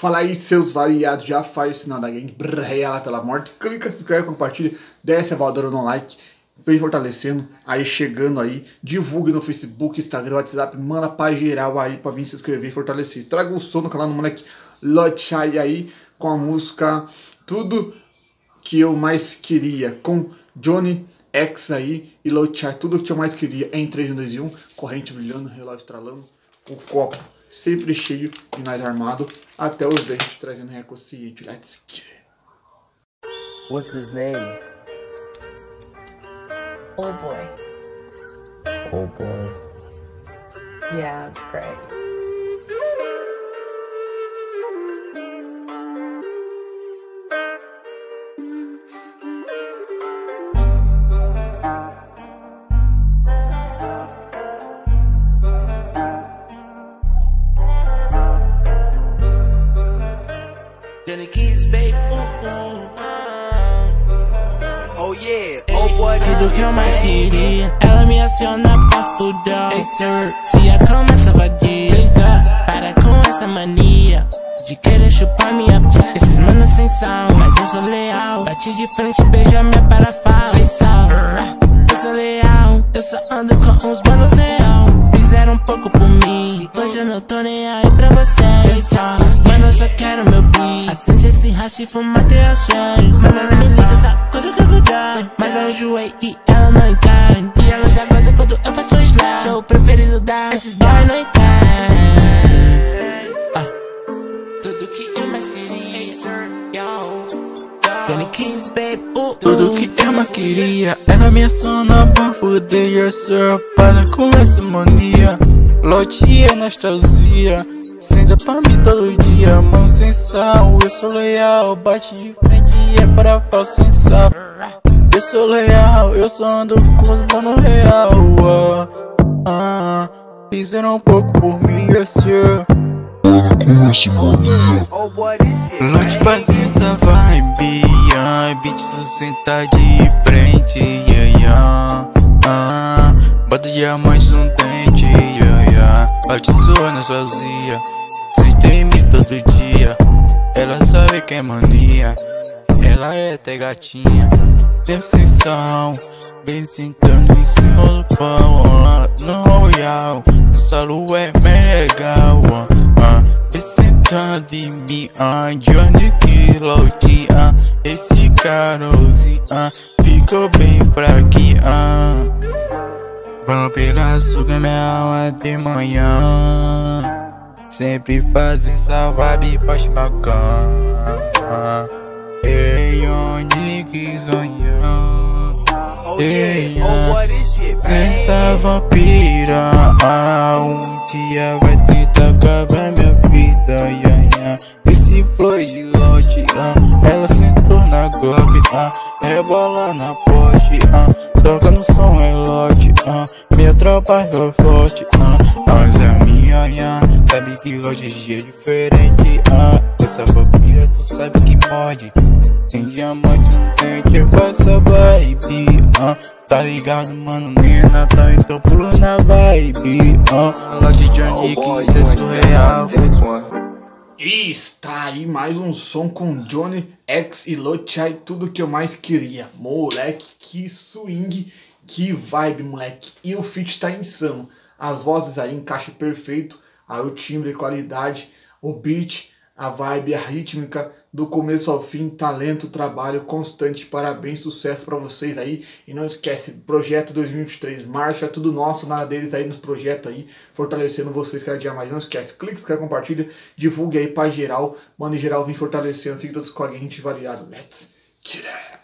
Fala aí, seus variados, já faz o sinal da gang, ela tela morte, clica, se inscreve, compartilha, desce a voadora no like, vem fortalecendo, aí chegando aí, divulgue no Facebook, Instagram, WhatsApp, manda pra geral aí pra vir se inscrever e fortalecer. Traga o som no canal do moleque Lochai aí, com a música Tudo Que Eu Mais Queria, com Johnny X aí e Lochai, tudo que eu mais queria em 3, 2 e 1, corrente brilhando, relógio estralando, o copo sempre cheio e mais armado, até os dentes trazendo reconsciente. Let's get it. What's his name? Old Boy. Old Boy. Yeah, it's great. Johnny Keys, baby. Oh yeah, oh boy, Tudo que eu mais queria. Ela me aciona pra fuder. Hey, sir, se a começa a vadia, para com essa mania de querer chupar minha pia. Esses manos sem sal, mas eu sou leal. Bate de frente, beija minha parafa. Sem sal, eu sou leal. Eu só ando com uns manos real. Fizeram um pouco por mim, hoje eu não tô nem aí pra você. Sem sal, mano, eu só quero meu beat. Acende esse racha e fuma até o sonho. Mano, ela me liga, sabe quando que eu vou dar. Mas eu enjoei e ela não entende. E ela já gosta quando eu faço slap. Sou o preferido da esses boy não entende. Tudo que eu mais queria, Johnny Keys, baby. Tudo que eu mais queria. Ela me aciona pra fuder, yes sir. Para com essa mania. Lote é nostalgia. Senta pra mim todo dia. Mão sem sal, eu sou leal. Bate de frente é para falso sem sal. Eu sou leal, eu só ando com os mano real. Fizeram um pouco por mim, yes sir. oh boy, this shit. Lote fazia essa vibe, beat senta de frente, bota diamante no dente, Lote zoando sozinha, senta em mim todo dia. Ela sabe que é mania, ela é até gatinha. Tem sensação, vem sentando em cima do pau, no royal, o salo é legal, vem sentando em mim, Johnny Keys, Lote, esse carozinho, ficou bem fraquinho, vamos pela açúcar, minha alma de manhã, sempre fazem essa vibe pra bacana. Hey, Johnny Keys, Oh yeah, oh boy, this shit, essa vampira, um dia vai tentar acabar minha vida, Esse flow de lote, ela sentou na Glock, rebola na poste, toca no som é lote, minha tropa é forte, mas a minha, sabe que lote é diferente, essa vampira tu sabe que pode. Tem diamante no dente, faz essa vibe, tá ligado, mano, nem Natal, então pulo na vibe, Lote Johnny Keys é surreal. E está aí mais um som com Johnny X e Lochai, tudo que eu mais queria. Moleque, que swing, que vibe, moleque. E o feat tá insano. As vozes aí encaixam perfeito, aí o timbre, qualidade, o beat, a vibe, a rítmica, do começo ao fim, talento, trabalho constante, parabéns, sucesso pra vocês aí. E não esquece, projeto 2023, marcha, tudo nosso, nada deles aí nos projetos aí, fortalecendo vocês cada dia mais. Não esquece, clique, inscreve, compartilha, divulgue aí pra geral, manda em geral, vem fortalecendo, fique todos com a gente variado. Let's get it.